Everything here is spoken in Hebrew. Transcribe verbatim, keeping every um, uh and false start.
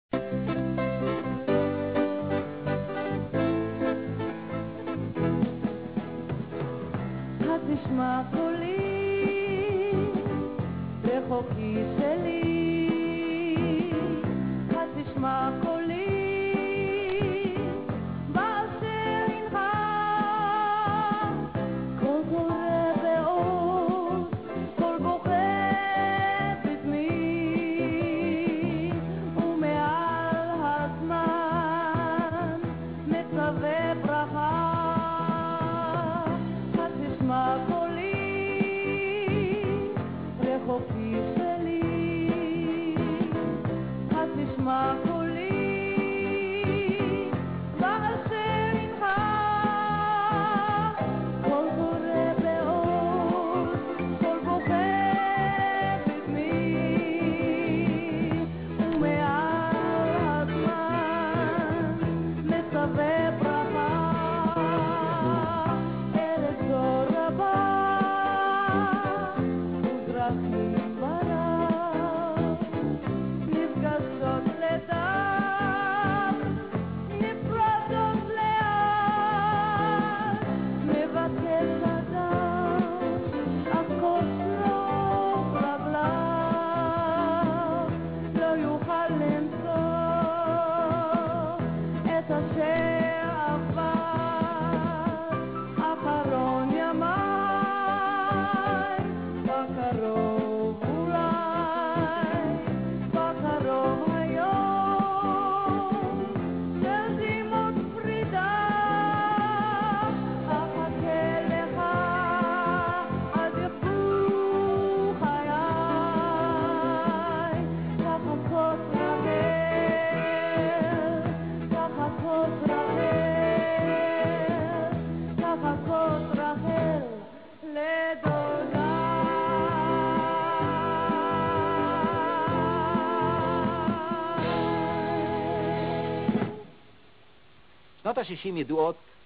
תשמע קולי, רחוקי שלי, תשמע קולי, באשר הנך, קול קורא באור, קול בוכה בדמי, ומעל הזמן מצווה ברכה. תשמע קולי, רחוקי שלי, תשמע קולי, באשר הנך, קול קורא באור, קול בוכה בדמי, ומעל הזמן מצווה ברכה. שנות ה-שישים ידועות